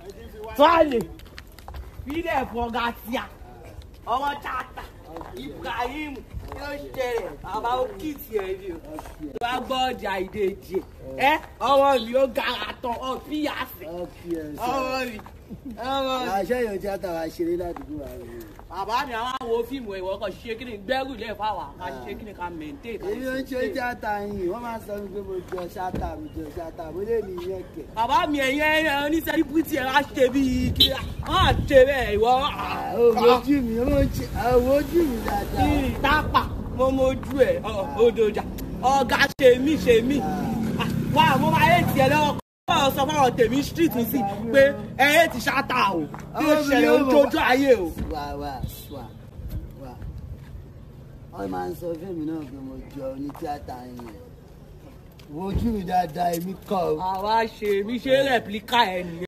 Tọ́lẹ̀ fílẹ̀ fọ́gàtíà ọmọ Chatta Ibrahim kí ló ṣẹlẹ̀ bàbá ó kìtì ẹ̀ ni o tó bá gbọ́ ọjà ìdèjì ẹ ọmọ mi ó gara tán ọ píyàsì ọmọ mi. àṣẹ yóò Chatta wá ṣeré ládùúgbò wa rẹ. bàbá mi àwọn wo fíìmù ìwọ kan ṣe kí ni gbẹ́rù lẹ̀ fáwa ká ṣe kí ni ká mẹ̀ǹtẹ́. èmi ò ń ṣe Chatta yìí wọ́n máa sọ pé mo jọ Chatta mo lè ní ìyẹn kẹ̀. bàbá mi ẹ̀yẹ oníṣẹ́líbítì ẹ̀ á ṣe bíi kí á ṣe bẹ́ẹ̀ ìwọ. ojú mi dáadáa. tápà mo mojú ẹ̀ òdòjà ọ̀gá ṣe mí wà mo máa yé tiẹ̀ lọ́wọ́ kọ́ sọ fáwọn tèmi street sí pé ẹ ti Chatta o bí ó ṣẹlẹ̀ ojoojúmọ́ ayé o. wà wọ́n máa ń sọ fẹ́mi náà pé mo jọ ní Chatta yẹn wojú mi dáadáa èmi kọ́. àwa ṣe mí ṣe rẹ̀pílíkà ẹ̀ nìyẹn.